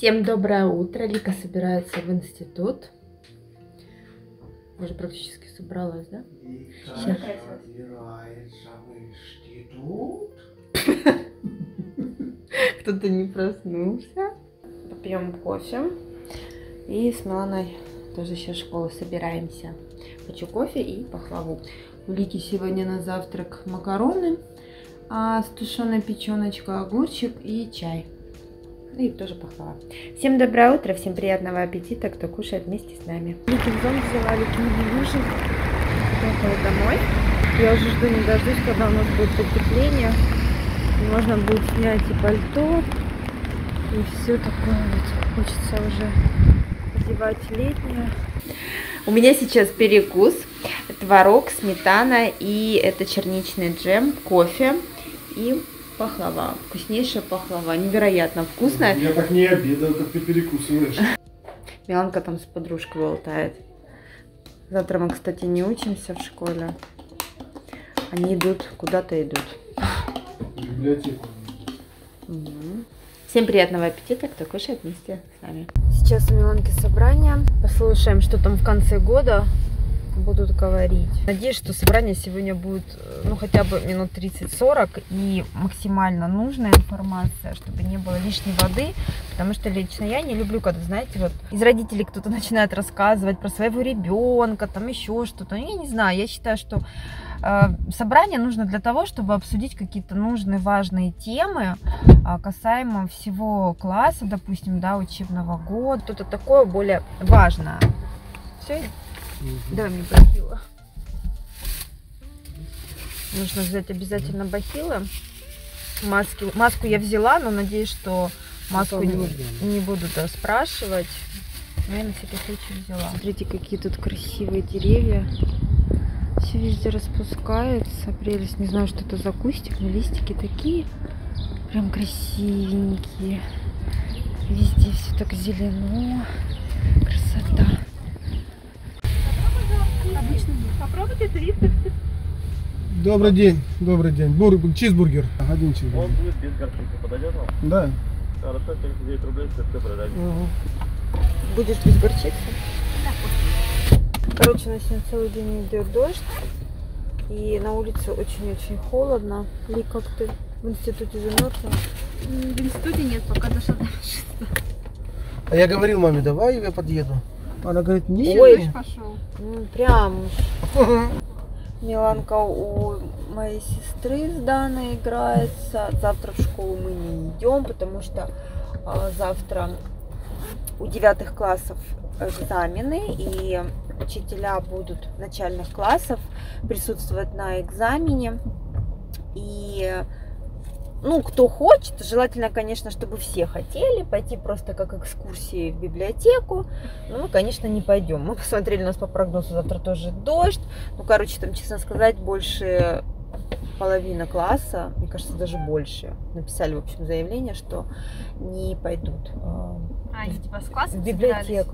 Всем доброе утро. Лика собирается в институт. Уже практически собралась, да? Сейчас. Кто-то не проснулся. Попьем кофе. И с Миланой тоже сейчас в школу собираемся. Хочу кофе и пахлаву. У Лики сегодня на завтрак макароны с тушеной печеночкой, огурчик и чай. И тоже пахлава. Всем доброе утро, всем приятного аппетита, кто кушает вместе с нами. Ликин зонт взяла, Ликин ужин. Приехала домой. Я уже жду не дождусь, когда у нас будет потепление. И можно будет снять и пальто. И все такое вот. Хочется уже одевать летнее. У меня сейчас перекус. Творог, сметана и это черничный джем, кофе и пахлава. Вкуснейшая пахлава. Невероятно вкусная. Я так не обедаю, как ты перекусываешь. Миланка там с подружкой болтает. Завтра мы, кстати, не учимся в школе. Они идут, куда-то идут. В библиотеку. Угу. Всем приятного аппетита, кто кушает вместе с нами. Сейчас у Миланки собрание. Послушаем, что там в конце года будут говорить. Надеюсь, что собрание сегодня будет, ну, хотя бы минут 30-40 и максимально нужная информация, чтобы не было лишней воды, потому что лично я не люблю, когда, знаете, вот из родителей кто-то начинает рассказывать про своего ребенка, там еще что-то. Я не знаю, я считаю, что собрание нужно для того, чтобы обсудить какие-то нужные, важные темы касаемо всего класса, допустим, да, учебного года, что-то такое более важное. Все. Давай мне бахилы. Нужно взять обязательно бахилы. Маску я взяла, но надеюсь, что маску не буду спрашивать. Но я на всякий случай взяла. Смотрите, какие тут красивые деревья. Все везде распускается. Прелесть. Не знаю, что это за кустик, но листики такие прям красивенькие. Везде все так зелено. Красота. Попробуйте это. Добрый день, добрый день. Чизбургер. Один чизбургер. Он будет без горчицы, подойдет вам? Да. Хорошо, 79 рублей, все продадим. Будешь без горчицы? Да. Короче, у нас сегодня целый день идет дождь. И на улице очень-очень холодно. Ли, как ты в институте замерзла? В институте нет, пока дошла до машины. А я говорил маме, давай я подъеду. Она говорит, нет. Ой, Пошел. Прям. Миланка у моей сестры с Даной играется. Завтра в школу мы не идем, потому что завтра у 9 классов экзамены, и учителя будут начальных классов присутствовать на экзамене. И ну, кто хочет, желательно, конечно, чтобы все хотели пойти просто как экскурсии в библиотеку. Но мы, конечно, не пойдем. Мы посмотрели, у нас по прогнозу завтра тоже дождь. Ну, короче, там, честно сказать, больше половины класса, мне кажется, даже больше, написали, в общем, заявление, что не пойдут Они типа с класса в библиотеку.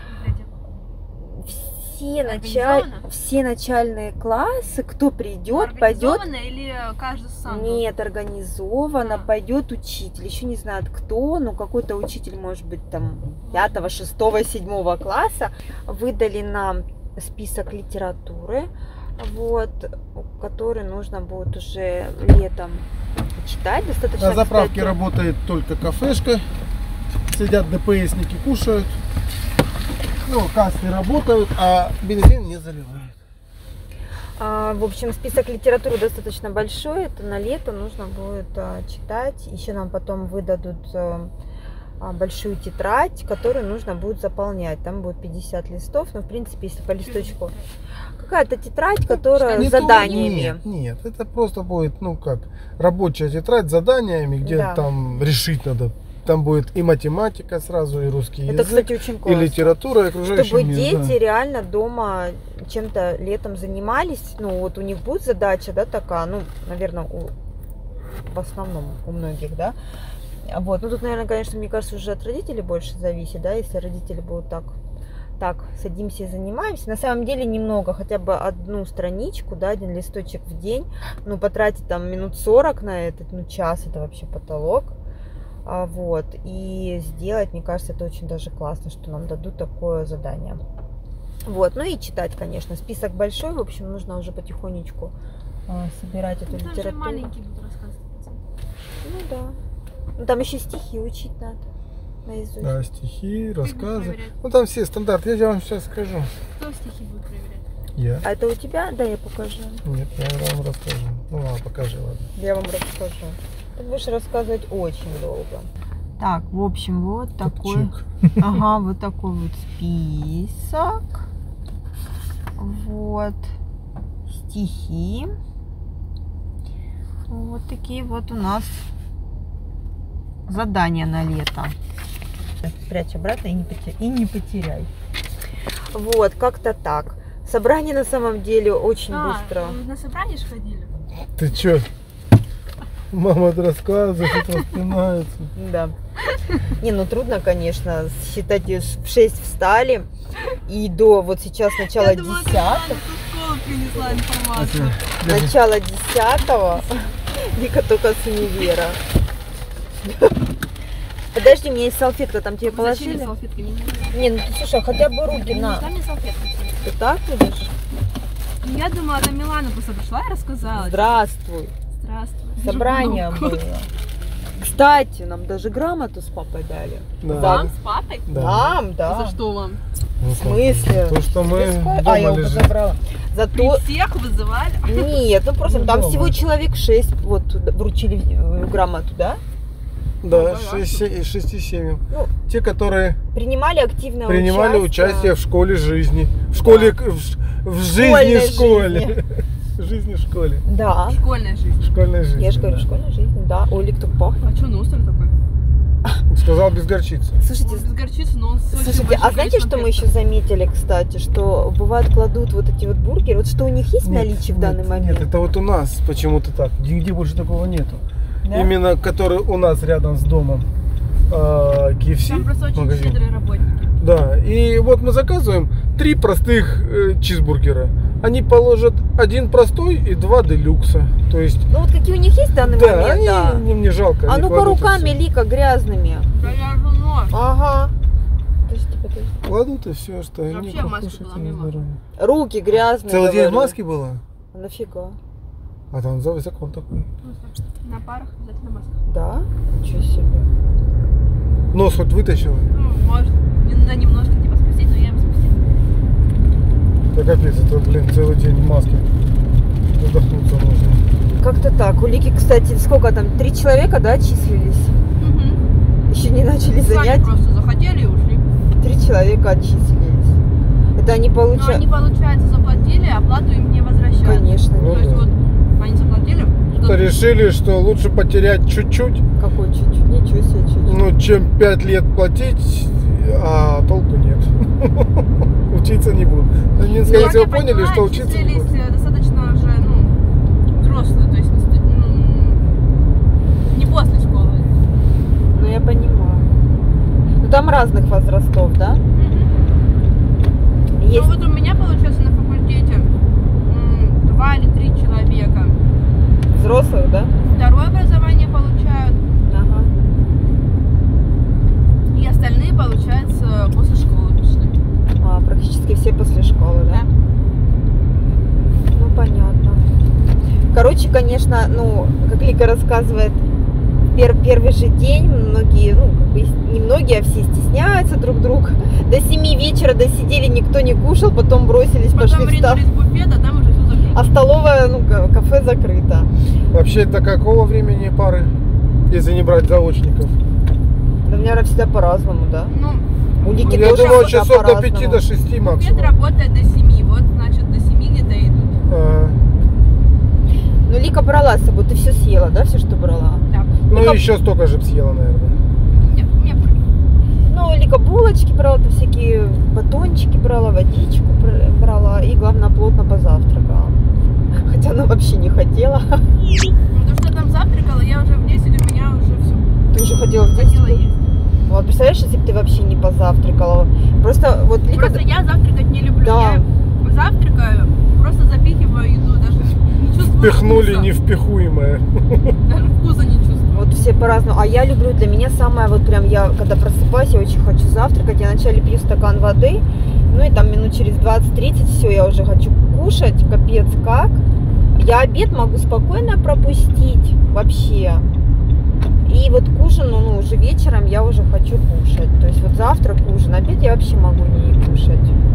Все начальные классы, кто придет, пойдет. Или каждый сам? Нет, организовано, пойдет учитель. Еще не знают кто, но какой-то учитель, может быть, там 5, 6, 7 класса. Выдали нам список литературы, вот, который нужно будет уже летом читать. Достаточно, На заправке, кстати, работает только кафешка. Сидят ДПСники, кушают. Ну, кассы работают, а бензин не заливают. В общем, список литературы достаточно большой. Это на лето нужно будет читать. Еще нам потом выдадут большую тетрадь, которую нужно будет заполнять. Там будет 50 листов. Но, в принципе, если по листочку... Какая-то тетрадь, которая с заданиями. Нет, это просто будет, ну как, рабочая тетрадь с заданиями, где там решить надо. Там будет и математика сразу, и русский язык, кстати, очень классно. И литература, и окружающий Чтобы мир, дети реально дома чем-то летом занимались. Ну, вот у них будет задача, да, такая, ну, наверное, в основном у многих, да. Вот, ну, тут, наверное, конечно, мне кажется, уже от родителей больше зависит, да, если родители будут так, садимся и занимаемся. На самом деле немного, хотя бы одну страничку, да, один листочек в день, ну, потратить там минут 40 на этот, ну, час, это вообще потолок. Вот. И сделать, мне кажется, это очень даже классно, что нам дадут такое задание. Вот. Ну и читать, конечно. Список большой, в общем, нужно уже потихонечку собирать эту Там же литературу. маленький будут рассказывать. Ну да. Ну там еще стихи учить надо. Наизусть. Да, стихи, рассказы. проверять? Ну там все стандарты. Я вам сейчас скажу. Кто стихи будет проверять? Я? А это у тебя? Да, я покажу. Нет, я вам расскажу. Ну ладно, покажи, ладно. Я вам расскажу. Ты будешь рассказывать очень долго. Так, в общем, вот такой. Ага, вот такой вот список. Вот. Стихи. Вот такие вот у нас задания на лето. Спрячь обратно и не потеряй. Вот, как-то так. Собрание на самом деле очень быстро. На собрание же ходили? Ты чё? Мама рассказывает, распинается. Да. Не, ну трудно, конечно, считать, в 6 встали и до вот сейчас начала 10. Школа принесла информацию. Начало 10-го. Вика только с универа. Подожди, у меня есть салфетка, там тебе положили? Салфетки не Не, ну ты слушай, хотя бы руки на. Дай мне салфетку. Ты так видишь? Я думала, это Милана просто пришла и рассказала. Здравствуй. Здравствуй. Собрание было. Кстати, нам даже грамоту с папой дали. Да. Вам с папой? Нам, да. За что вам? Ну, В смысле? То, что мы А, дома я уже лежим. забрала. Зато... Всех вызывали? Нет, ну просто Ну, там дома. всего человек 6 вот вручили грамоту, да? Да, Ну, 6 семьям. Ну, Те, которые принимали активное принимали участие в школе жизни. В школе, в жизни Школьной в школе. В жизни в школе. Да. Школьная жизнь. Школьной жизни. Я же говорю, да. школьная жизнь, да. Ой, как пахнет. А что ностр такой? Сказал без горчицы. Слушайте, Без горчицы, но он с очень слушайте, большим а знаете, что количеством мы еще заметили, кстати, что бывает кладут вот эти вот бургеры, вот что у них есть в наличии в данный момент? Нет, это вот у нас почему-то так. Нигде больше такого нету. Да? Именно который у нас рядом с домом. KFC Там просто очень магазин. щедрые работники. Да, и вот мы заказываем 3 простых чизбургера. Они положат 1 простой и 2 делюкса. То есть, Ну вот какие у них есть в данный да, момент, они, да. мне жалко. А они ну-ка кладут и руками, всё. Лика, грязными. Да я же нож. Ага. Подожди. Кладут и все, что они Вообще в маске покушать была и на мимо. здоровье. Руки грязные. Целый день в говорю. маске была? А нафига? А там закон такой. На парах обязательно маска. Да? Ничего себе. Нос хоть вытащила? Ну, может, на немножко типа спустить, но я его спустила. Да капец, это, блин, целый день в маске. Задохнуться можно. Как-то так. У Лики, кстати, сколько там? 3 человека, да, числились? Угу. Еще не начали занять. Просто захотели и ушли. 3 человека отчислились. Это они Но получают. они, получается, заплатили, оплату им не возвращают. Конечно. Ну То есть да. вот они заплатили. Что решили, что лучше потерять чуть-чуть, Какой чуть-чуть? Ничего себе чуть-чуть. ну, чем 5 лет платить, а толку нет. Учиться не будут. Они, скорее Ну, всего, они, поняли, что понимаете, учиться не числились будут. достаточно уже, ну, взрослые, то есть не после школы. Ну я понимаю. Ну там разных возрастов, да? Есть. Ну вот у меня, получается, на факультете 2 или 3 человека. Взрослых, да? Второе образование получают, Ага. и остальные, получается, после школы пришли. А, практически все после школы, да? Да. Ну понятно. Короче, конечно, ну, как Лика рассказывает, первый же день многие, ну, как бы не многие, а все стесняются друг друга. До 7 вечера досидели, никто не кушал, потом бросились, Потом пошли в стол. ринулись в буфет, а там уже все закрыто. А столовая, ну, кафе закрыто. Вообще, до какого времени пары, если не брать заочников? Да, у меня всегда по-разному, да? Ну, У Лики Я тоже думаю, всегда часов до 5 по-разному. до 6 буфет максимум. работает до 7, вот, значит, до 7 где-то идут. А, Ну, Лика брала с собой, ты все съела, да, все, что брала? Так, ну, как- еще столько же б съела, наверное. нет, у меня Ну, Лика булочки брала, там всякие батончики брала, водичку брала и, главное, плотно позавтракала. Хотя она вообще не хотела. ну, то, что я там завтракала, я уже в 10, у меня уже все. Ты уже ходила в Хотела детскую? есть. Вот, представляешь, если бы ты вообще не позавтракала. Просто вот Лика... Просто я завтракать не люблю. Да. Я завтракаю, просто запихиваю еду, даже не чувствую Впихнули вкуса. невпихуемое. Даже вкуса не чувствую. Вот все по-разному. А я люблю, для меня самое, вот прям я, когда просыпаюсь, я очень хочу завтракать. Я вначале пью стакан воды, ну и там минут через 20-30 все, я уже хочу кушать, капец как. Я обед могу спокойно пропустить вообще. И вот к ужину, ну уже вечером я уже хочу кушать. То есть вот завтрак, ужин, обед я вообще могу не кушать.